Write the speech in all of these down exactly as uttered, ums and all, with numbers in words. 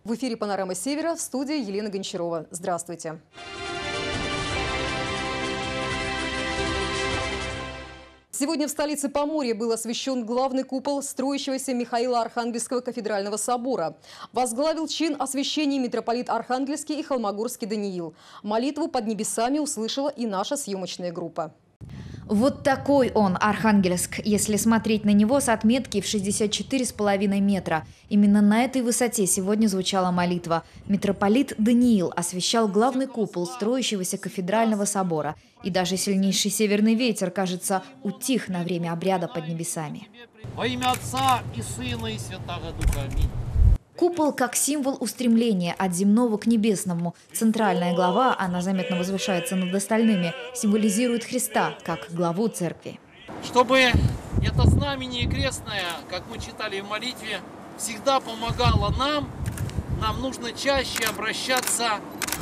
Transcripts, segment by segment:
В эфире «Панорама Севера», в студии Елена Гончарова. Здравствуйте. Сегодня в столице Поморья был освящен главный купол строящегося Михаила Архангельского кафедрального собора. Возглавил чин освящения митрополит Архангельский и Холмогорский Даниил. Молитву под небесами услышала и наша съемочная группа. Вот такой он, Архангельск, если смотреть на него с отметки в шестьдесят четыре с половиной метра. Именно на этой высоте сегодня звучала молитва. Митрополит Даниил освящал главный купол строящегося кафедрального собора. И даже сильнейший северный ветер, кажется, утих на время обряда под небесами. Во имя Отца и Сына и Святаго Духа. Аминь. Купол как символ устремления от земного к небесному. Центральная глава, она заметно возвышается над остальными, символизирует Христа как главу церкви. Чтобы это знамение крестное, как мы читали в молитве, всегда помогало нам, нам нужно чаще обращаться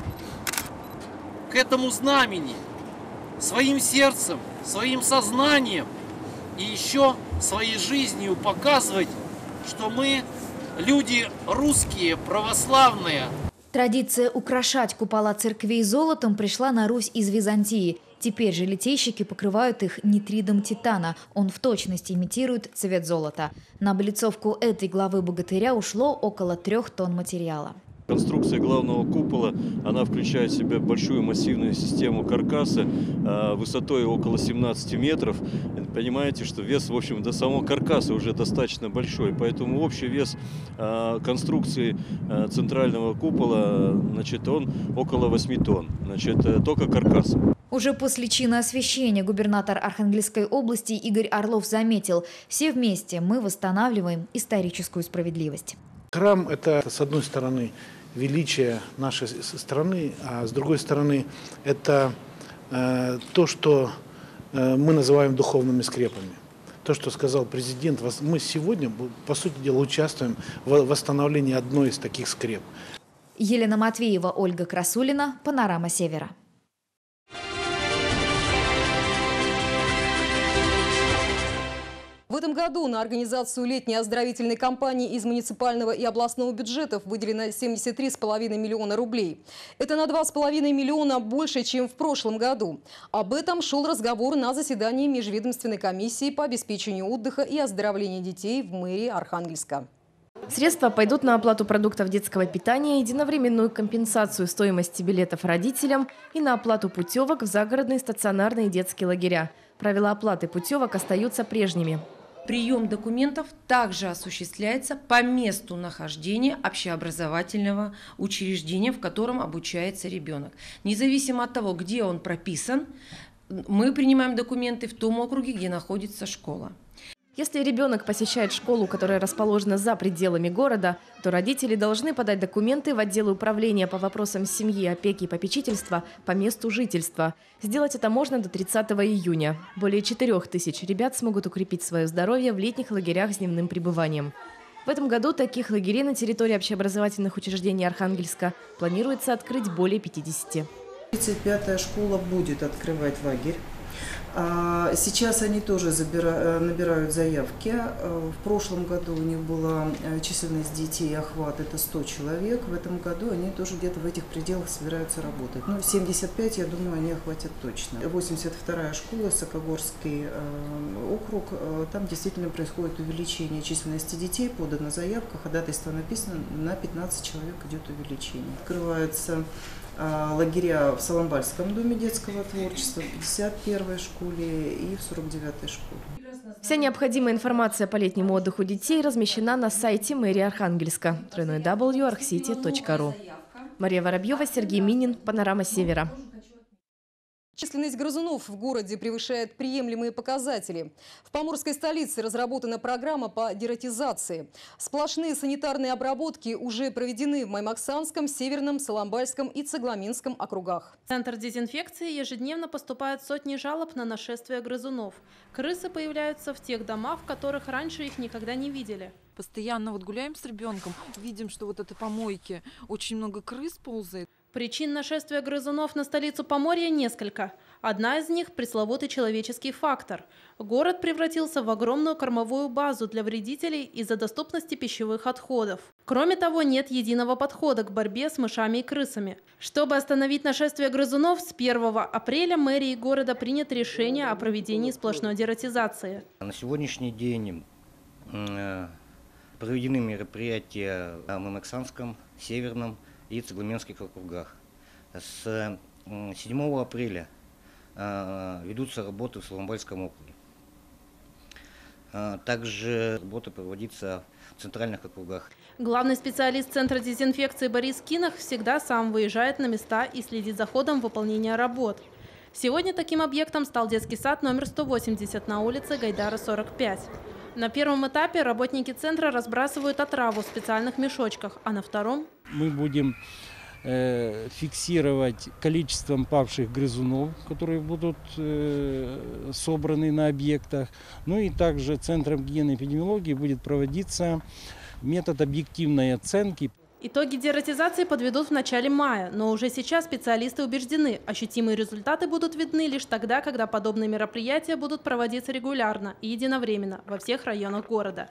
к этому знамени своим сердцем, своим сознанием и еще своей жизнью показывать, что мы люди русские, православные. Традиция украшать купола церквей золотом пришла на Русь из Византии. Теперь же литейщики покрывают их нитридом титана. Он в точности имитирует цвет золота. На облицовку этой главы богатыря ушло около трех тонн материала. Конструкция главного купола, она включает в себя большую массивную систему каркаса э, высотой около семнадцати метров. Понимаете, что вес, в общем, до самого каркаса уже достаточно большой, поэтому общий вес э, конструкции э, центрального купола, значит, он около восьми тонн, значит, э, только каркас. Уже после чина освящения губернатор Архангельской области Игорь Орлов заметил: все вместе мы восстанавливаем историческую справедливость. Храм – это, с одной стороны, величие нашей страны, а с другой стороны, это э, то, что э, мы называем духовными скрепами. То, что сказал президент, мы сегодня, по сути дела, участвуем в восстановлении одной из таких скреп. Елена Матвеева, Ольга Красулина, «Панорама Севера». В этом году на организацию летней оздоровительной кампании из муниципального и областного бюджетов выделено семьдесят три с половиной миллиона рублей. Это на два с половиной миллиона больше, чем в прошлом году. Об этом шел разговор на заседании Межведомственной комиссии по обеспечению отдыха и оздоровления детей в мэрии Архангельска. Средства пойдут на оплату продуктов детского питания, единовременную компенсацию стоимости билетов родителям и на оплату путевок в загородные стационарные детские лагеря. Правила оплаты путевок остаются прежними. Прием документов также осуществляется по месту нахождения общеобразовательного учреждения, в котором обучается ребенок. Независимо от того, где он прописан, мы принимаем документы в том округе, где находится школа. Если ребенок посещает школу, которая расположена за пределами города, то родители должны подать документы в отдел управления по вопросам семьи, опеки и попечительства по месту жительства. Сделать это можно до тридцатого июня. Более четырёх тысяч ребят смогут укрепить свое здоровье в летних лагерях с дневным пребыванием. В этом году таких лагерей на территории общеобразовательных учреждений Архангельска планируется открыть более пятидесяти. тридцать пятая школа будет открывать лагерь. Сейчас они тоже набирают заявки. В прошлом году у них была численность детей, охват это сто человек. В этом году они тоже где-то в этих пределах собираются работать. Ну, семьдесят пять, я думаю, они охватят точно. восемьдесят вторая школа, Сокогорский округ. Там действительно происходит увеличение численности детей. Подана заявка, ходатайство написано, на пятнадцать человек идет увеличение. Открывается лагеря в Соломбальском доме детского творчества, в пятьдесят первой школе и в сорок девятой школе. Вся необходимая информация по летнему отдыху детей размещена на сайте мэрии Архангельска дабл ю дабл ю дабл ю точка архсити точка ру. Мария Воробьева, Сергей Минин, «Панорама Севера». Численность грызунов в городе превышает приемлемые показатели. В поморской столице разработана программа по дератизации. Сплошные санитарные обработки уже проведены в Маймаксанском, Северном, Соломбальском и Цегламинском округах. В Центр дезинфекции ежедневно поступают сотни жалоб на нашествие грызунов. Крысы появляются в тех домах, в которых раньше их никогда не видели. Постоянно вот гуляем с ребенком, видим, что вот это помойки очень много крыс ползает. Причин нашествия грызунов на столицу Поморья несколько. Одна из них – пресловутый человеческий фактор. Город превратился в огромную кормовую базу для вредителей из-за доступности пищевых отходов. Кроме того, нет единого подхода к борьбе с мышами и крысами. Чтобы остановить нашествие грызунов, с первого апреля мэрией города принято решение о проведении сплошной дератизации. На сегодняшний день проведены мероприятия в Мамыксанском, Северном и Цыгламенских округах. С седьмого апреля ведутся работы в Соломбайском округе. Также работа проводится в центральных округах. Главный специалист Центра дезинфекции Борис Кинах всегда сам выезжает на места и следит за ходом выполнения работ. Сегодня таким объектом стал детский сад номер сто восемьдесят на улице Гайдара, сорок пять. На первом этапе работники центра разбрасывают отраву в специальных мешочках, а на втором мы будем э, фиксировать количеством павших грызунов, которые будут э, собраны на объектах. Ну и также Центром гигиены и эпидемиологии будет проводиться метод объективной оценки. Итоги дератизации подведут в начале мая, но уже сейчас специалисты убеждены, ощутимые результаты будут видны лишь тогда, когда подобные мероприятия будут проводиться регулярно и единовременно во всех районах города.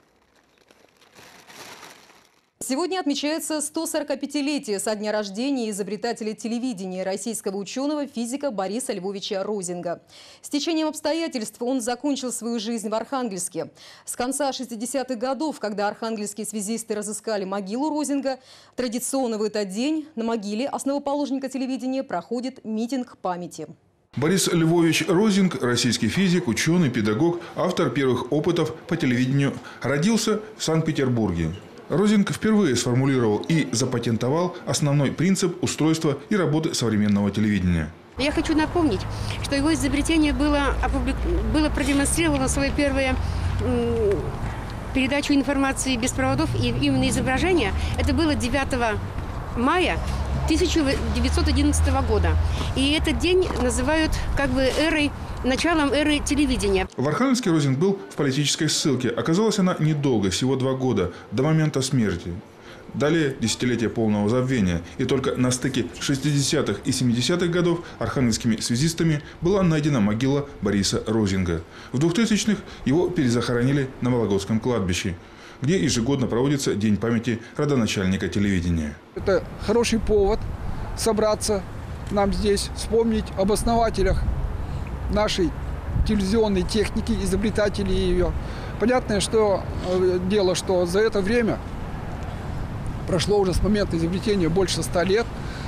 Сегодня отмечается сто сорокапятилетие со дня рождения изобретателя телевидения, российского ученого, физика Бориса Львовича Розинга. С течением обстоятельств он закончил свою жизнь в Архангельске. С конца шестидесятых годов, когда архангельские связисты разыскали могилу Розинга, традиционно в этот день на могиле основоположника телевидения проходит митинг памяти. Борис Львович Розинг – российский физик, ученый, педагог, автор первых опытов по телевидению, родился в Санкт-Петербурге. Розинг впервые сформулировал и запатентовал основной принцип устройства и работы современного телевидения. Я хочу напомнить, что его изобретение было, было продемонстрировано в своей первой передаче информации без проводов и именно изображения. Это было девятого мая тысяча девятьсот одиннадцатого года. И этот день называют как бы эрой, началом эры телевидения. В Архангельске Розинг был в политической ссылке. Оказалась она недолго, всего два года, до момента смерти. Далее десятилетие полного забвения. И только на стыке шестидесятых и семидесятых годов архангельскими связистами была найдена могила Бориса Розинга. В двухтысячных его перезахоронили на Вологодском кладбище, где ежегодно проводится День памяти родоначальника телевидения. Это хороший повод собраться нам здесь, вспомнить об основателях нашей телевизионной техники, изобретателей ее. Понятное что, дело, что за это время прошло уже с момента изобретения больше ста лет.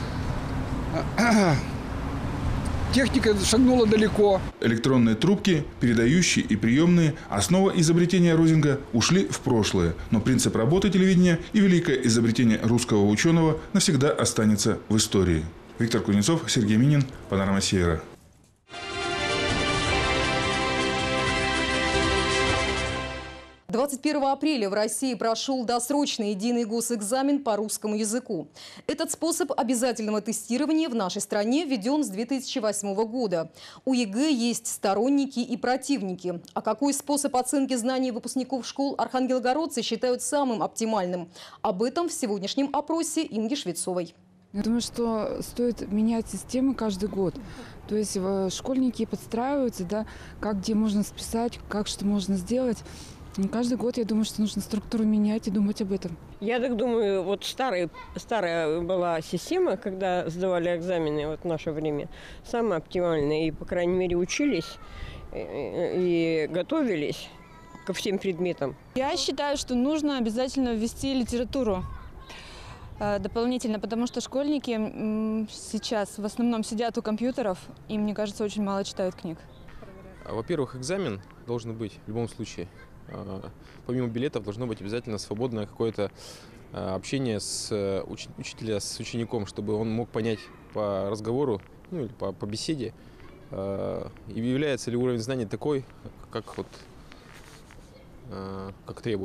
Техника шагнула далеко. Электронные трубки, передающие и приемные, основа изобретения Розинга, ушли в прошлое. Но принцип работы телевидения и великое изобретение русского ученого навсегда останется в истории. Виктор Кузнецов, Сергей Минин, Панорама Севера. двадцать первого апреля в России прошел досрочный единый госэкзамен по русскому языку. Этот способ обязательного тестирования в нашей стране введен с две тысячи восьмого года. У ЕГЭ есть сторонники и противники. А какой способ оценки знаний выпускников школ архангелогородцы считают самым оптимальным? Об этом в сегодняшнем опросе Инги Швецовой. Я думаю, что стоит менять системы каждый год. То есть школьники подстраиваются, да, как где можно списать, как что можно сделать. Каждый год, я думаю, что нужно структуру менять и думать об этом. Я так думаю, вот старый, старая была система, когда сдавали экзамены вот в наше время, самая оптимальная. И, по крайней мере, учились и, и готовились ко всем предметам. Я считаю, что нужно обязательно ввести литературу дополнительно, потому что школьники сейчас в основном сидят у компьютеров и, мне кажется, очень мало читают книг. Во-первых, экзамен должен быть в любом случае. Помимо билетов должно быть обязательно свободное какое-то общение с уч- учителя с учеником, чтобы он мог понять по разговору, ну или по, по беседе, и является ли уровень знаний такой, как, вот, как требуется.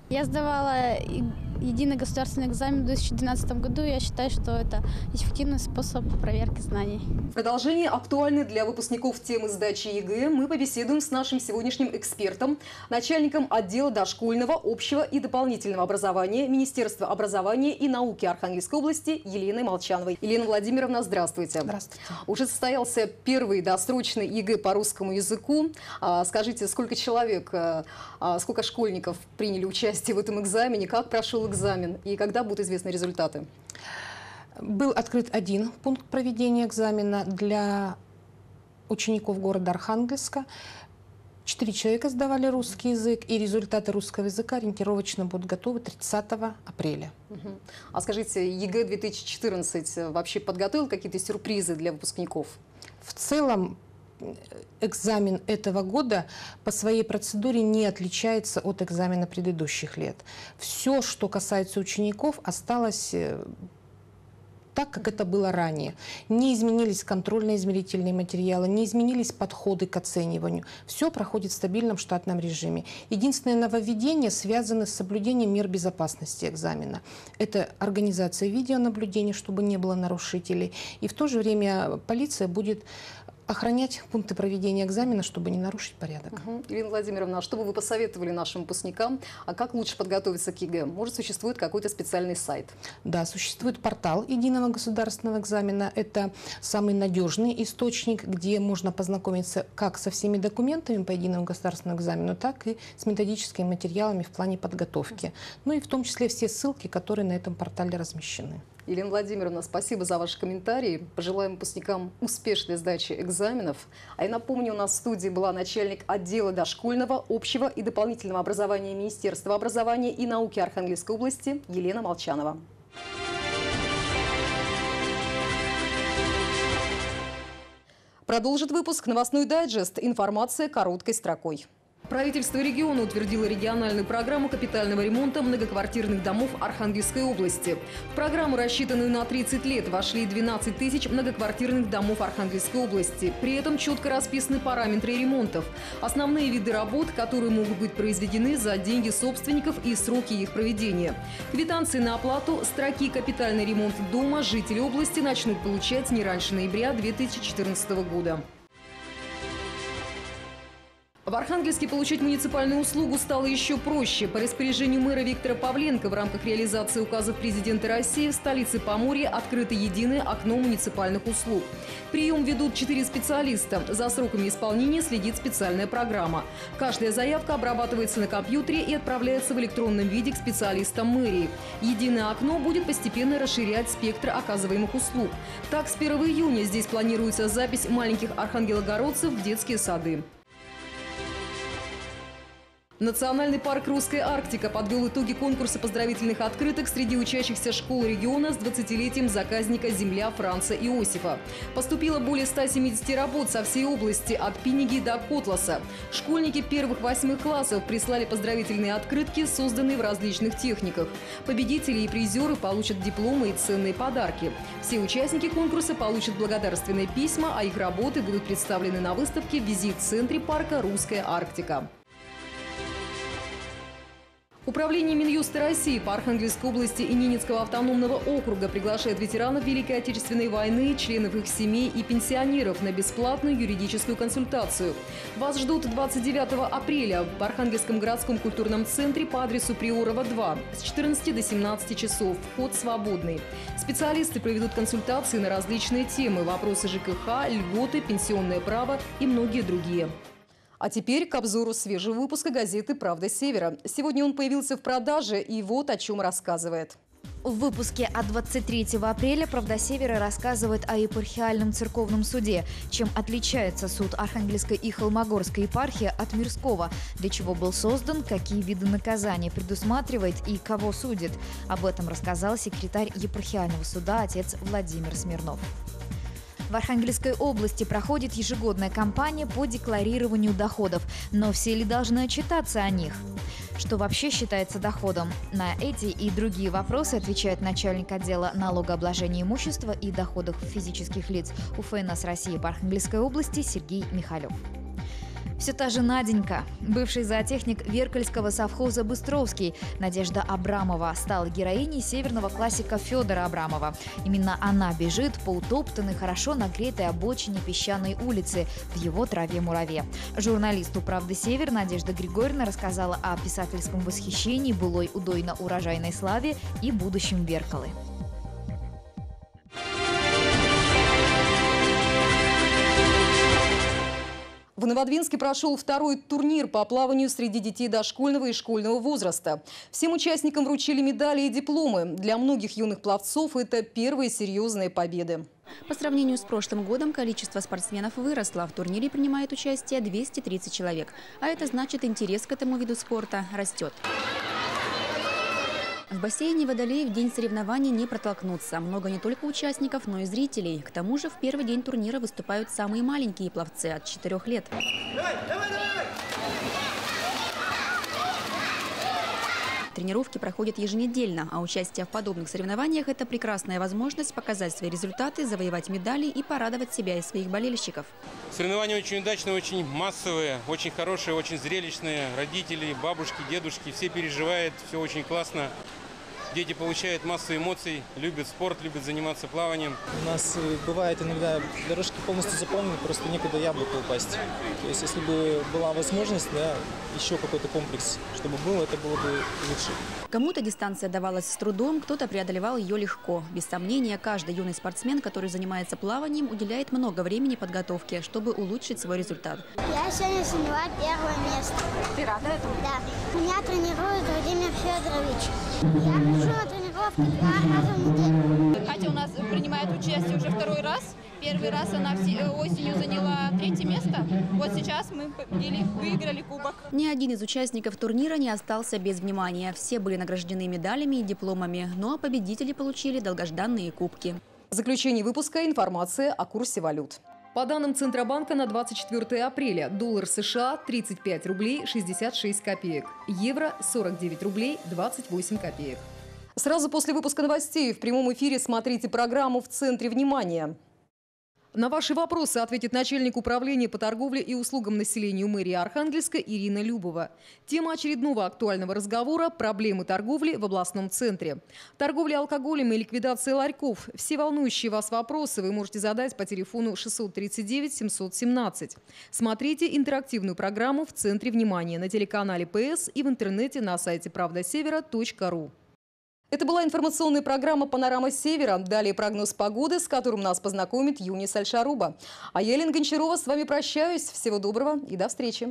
Я сдавала единый государственный экзамен в две тысячи двенадцатом году. Я считаю, что это эффективный способ проверки знаний. В продолжении актуальной для выпускников темы сдачи ЕГЭ мы побеседуем с нашим сегодняшним экспертом, начальником отдела дошкольного, общего и дополнительного образования Министерства образования и науки Архангельской области Еленой Молчановой. Елена Владимировна, здравствуйте. Здравствуйте. Уже состоялся первый досрочный ЕГЭ по русскому языку. Скажите, сколько человек, сколько школьников приняли участие в этом экзамене, как прошел экзамен и когда будут известны результаты? Был открыт один пункт проведения экзамена для учеников города Архангельска. Четыре человека сдавали русский язык, и результаты русского языка ориентировочно будут готовы тридцатого апреля. Угу. А скажите, ЕГЭ две тысячи четырнадцать вообще подготовил какие-то сюрпризы для выпускников? В целом, экзамен этого года по своей процедуре не отличается от экзамена предыдущих лет. Все, что касается учеников, осталось так, как это было ранее. Не изменились контрольно-измерительные материалы, не изменились подходы к оцениванию. Все проходит в стабильном штатном режиме. Единственное нововведение связано с соблюдением мер безопасности экзамена. Это организация видеонаблюдения, чтобы не было нарушителей. И в то же время полиция будет охранять пункты проведения экзамена, чтобы не нарушить порядок. Угу. Елена Владимировна, а что бы вы посоветовали нашим выпускникам? А как лучше подготовиться к ЕГЭ? Может, существует какой-то специальный сайт? Да, существует портал единого государственного экзамена. Это самый надежный источник, где можно познакомиться как со всеми документами по единому государственному экзамену, так и с методическими материалами в плане подготовки. Ну и в том числе все ссылки, которые на этом портале размещены. Елена Владимировна, спасибо за ваши комментарии. Пожелаем выпускникам успешной сдачи экзаменов. А я напомню, у нас в студии была начальник отдела дошкольного, общего и дополнительного образования Министерства образования и науки Архангельской области Елена Молчанова. Продолжит выпуск новостной дайджест. Информация короткой строкой. Правительство региона утвердило региональную программу капитального ремонта многоквартирных домов Архангельской области. В программу, рассчитанную на тридцать лет, вошли двенадцать тысяч многоквартирных домов Архангельской области. При этом четко расписаны параметры ремонтов, основные виды работ, которые могут быть произведены за деньги собственников и сроки их проведения. Квитанции на оплату строки «Капитальный ремонт дома» жители области начнут получать не раньше ноября две тысячи четырнадцатого года. В Архангельске получить муниципальную услугу стало еще проще. По распоряжению мэра Виктора Павленко в рамках реализации указов президента России в столице Поморья открыто единое окно муниципальных услуг. Прием ведут четыре специалиста. За сроками исполнения следит специальная программа. Каждая заявка обрабатывается на компьютере и отправляется в электронном виде к специалистам мэрии. Единое окно будет постепенно расширять спектр оказываемых услуг. Так, с первого июня здесь планируется запись маленьких архангелогородцев в детские сады. Национальный парк «Русская Арктика» подвел итоги конкурса поздравительных открыток среди учащихся школ региона с двадцатилетием заказника «Земля» Франца Иосифа. Поступило более ста семидесяти работ со всей области, от Пиниги до Котласа. Школьники первых-восьмых классов прислали поздравительные открытки, созданные в различных техниках. Победители и призеры получат дипломы и ценные подарки. Все участники конкурса получат благодарственные письма, а их работы будут представлены на выставке в визит-центре парка «Русская Арктика». Управление Минюста России по Архангельской области и Ненецкого автономного округа приглашает ветеранов Великой Отечественной войны, членов их семей и пенсионеров на бесплатную юридическую консультацию. Вас ждут двадцать девятого апреля в Архангельском городском культурном центре по адресу Приорова два с четырнадцати до семнадцати часов. Вход свободный. Специалисты проведут консультации на различные темы – вопросы ЖКХ, льготы, пенсионное право и многие другие. А теперь к обзору свежего выпуска газеты «Правда Севера». Сегодня он появился в продаже, и вот о чем рассказывает. В выпуске от двадцать третьего апреля «Правда Севера» рассказывает о епархиальном церковном суде, чем отличается суд Архангельской и Холмогорской епархии от Мирского, для чего был создан, какие виды наказания предусматривает и кого судит. Об этом рассказал секретарь епархиального суда отец Владимир Смирнов. В Архангельской области проходит ежегодная кампания по декларированию доходов. Но все ли должны отчитаться о них? Что вообще считается доходом? На эти и другие вопросы отвечает начальник отдела налогообложения имущества и доходов физических лиц УФНС России по Архангельской области Сергей Михалев. Все та же Наденька. Бывший зоотехник Веркальского совхоза «Быстровский» Надежда Абрамова стала героиней северного классика Федора Абрамова. Именно она бежит по утоптанной, хорошо нагретой обочине песчаной улицы в его траве-мураве. Журналисту «Правды Север» Надежда Григорьевна рассказала о писательском восхищении, былой удойно-урожайной славе и будущем Веркалы. В Новодвинске прошел второй турнир по плаванию среди детей дошкольного и школьного возраста. Всем участникам вручили медали и дипломы. Для многих юных пловцов это первые серьезные победы. По сравнению с прошлым годом количество спортсменов выросло. В турнире принимает участие двести тридцать человек. А это значит, интерес к этому виду спорта растет. В бассейне Водолей в день соревнований не протолкнуться. Много не только участников, но и зрителей. К тому же в первый день турнира выступают самые маленькие пловцы от четырёх лет. Давай, давай, давай! Тренировки проходят еженедельно, а участие в подобных соревнованиях – это прекрасная возможность показать свои результаты, завоевать медали и порадовать себя и своих болельщиков. Соревнования очень удачные, очень массовые, очень хорошие, очень зрелищные. Родители, бабушки, дедушки – все переживают, все очень классно. Дети получают массу эмоций, любят спорт, любят заниматься плаванием. У нас бывает иногда дорожки полностью заполнены, просто некуда яблоко упасть. То есть если бы была возможность, да, еще какой-то комплекс, чтобы был, это было бы лучше. Кому-то дистанция давалась с трудом, кто-то преодолевал ее легко. Без сомнения, каждый юный спортсмен, который занимается плаванием, уделяет много времени подготовке, чтобы улучшить свой результат. Я сегодня заняла первое место. Ты рада этому? Да. Меня тренирует Владимир Федорович. Я хожу на тренировки два раза в неделю. Катя у нас принимает участие уже второй раз. Первый раз она осенью заняла третье место. Вот сейчас мы победили, выиграли кубок. Ни один из участников турнира не остался без внимания. Все были награждены медалями и дипломами. Ну а победители получили долгожданные кубки. В заключении выпуска информация о курсе валют. По данным Центробанка на двадцать четвёртое апреля доллар США тридцать пять рублей шестьдесят шесть копеек, евро сорок девять рублей двадцать восемь копеек. Сразу после выпуска новостей в прямом эфире смотрите программу «В центре внимания». На ваши вопросы ответит начальник управления по торговле и услугам населению мэрии Архангельска Ирина Любова. Тема очередного актуального разговора – проблемы торговли в областном центре. Торговля алкоголем и ликвидация ларьков. Все волнующие вас вопросы вы можете задать по телефону шестьсот тридцать девять семьсот семнадцать. Смотрите интерактивную программу «В центре внимания» на телеканале ПС и в интернете на сайте правда севера точка ру. Это была информационная программа «Панорама Севера». Далее прогноз погоды, с которым нас познакомит Юнис Аль-Шаруба. А я, Елена Гончарова, с вами прощаюсь. Всего доброго и до встречи.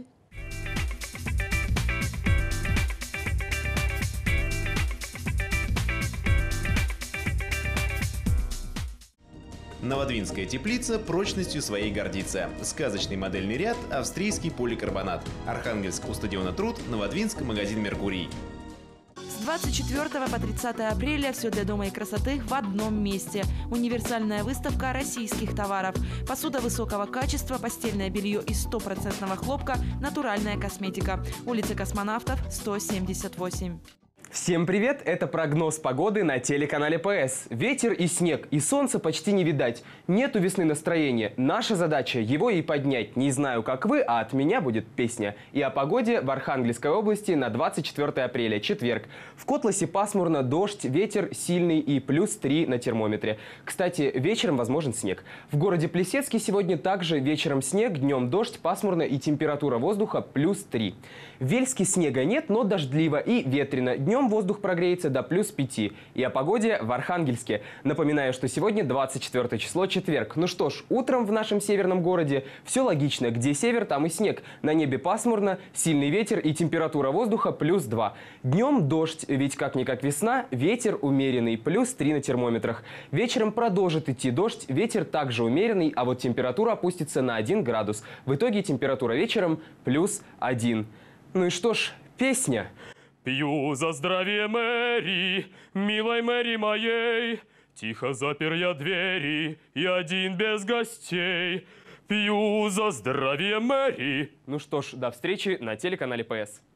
Новодвинская теплица прочностью своей гордится. Сказочный модельный ряд «Австрийский поликарбонат». Архангельск у стадиона Труд, Новодвинск, магазин «Меркурий». С двадцать четвёртого по тридцатое апреля все для дома и красоты в одном месте. Универсальная выставка российских товаров. Посуда высокого качества, постельное белье из стопроцентного хлопка, натуральная косметика. Улица Космонавтов, сто семьдесят восемь. Всем привет! Это прогноз погоды на телеканале ПС. Ветер и снег, и солнца почти не видать. Нету весны настроения. Наша задача – его и поднять. Не знаю, как вы, а от меня будет песня. И о погоде в Архангельской области на двадцать четвёртое апреля, четверг. В Котласе пасмурно, дождь, ветер сильный и плюс три на термометре. Кстати, вечером возможен снег. В городе Плесецке сегодня также вечером снег, днем дождь, пасмурно и температура воздуха плюс три. В Вельске снега нет, но дождливо и ветрено. Днем воздух прогреется до плюс пяти. И о погоде в Архангельске. Напоминаю, что сегодня двадцать четвёртое число, четверг. Ну что ж, утром в нашем северном городе все логично. Где север, там и снег. На небе пасмурно, сильный ветер и температура воздуха плюс два. Днем дождь, ведь как-никак весна, ветер умеренный, плюс три на термометрах. Вечером продолжит идти дождь, ветер также умеренный, а вот температура опустится на один градус. В итоге температура вечером плюс один. Ну и что ж, песня. Пью за здравие Мэри, милой Мэри моей. Тихо запер я двери и один без гостей. Пью за здравие Мэри. Ну что ж, до встречи на телеканале ПС.